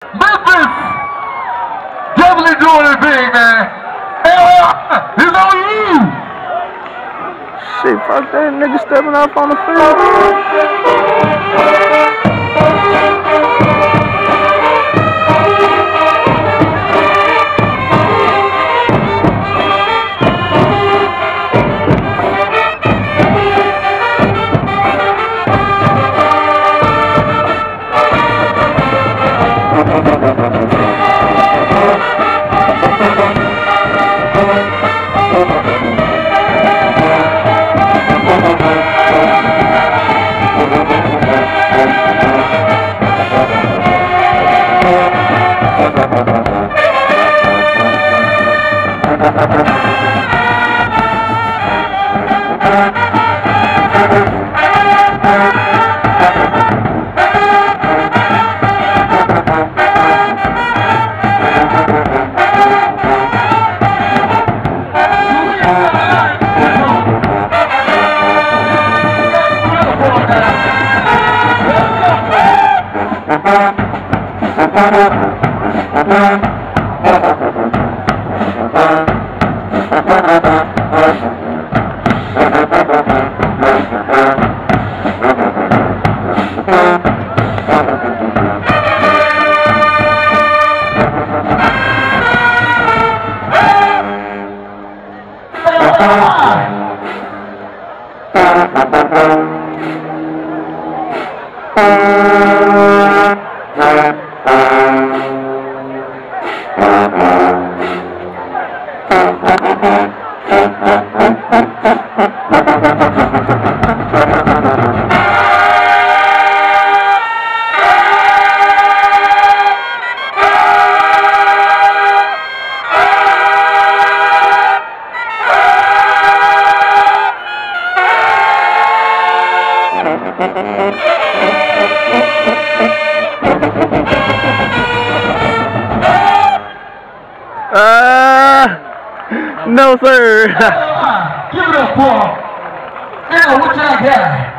Memphis definitely doing it big, man. It's on you. Shit, fuck that nigga stepping up on the no, sir. Give it up for him. What y'all got?